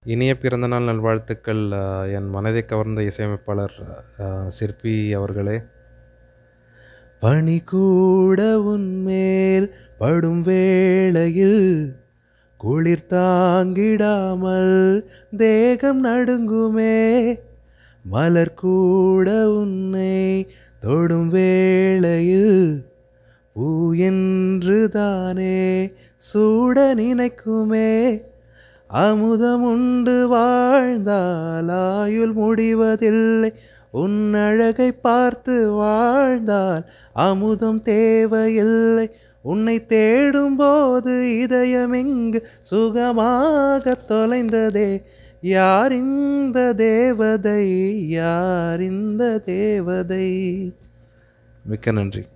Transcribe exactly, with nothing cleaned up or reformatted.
இனிய பிறந்தநாள் நல்வாழ்த்துக்கள் அ, என் மனதை கவர்ந்த இசையமைப்பாளர் அ, சிற்பி அவர்களே. பனி கூட உன்மேல் படும் வேளையில் குளிர் தாங்கிடாமல் தேகம் நடுங்குமே. மலர் கூட உன்னை தொடும் வேளையில் பூ என்று தானே சூட நினைக்குமே. அமுதம் உண்டு வாழ்ந்தால் ஆயுள் முடிவதில்லை. உன் அழகை பார்த்து வாழ்ந்தால் அமுதம் தேவையில்லை. உன்னை தேடும்போது இதயம் இங்கு சுகமாக தொலைந்ததே. யார் இந்த தேவதை, யார் இந்த தேவதை? மிக்க நன்றி.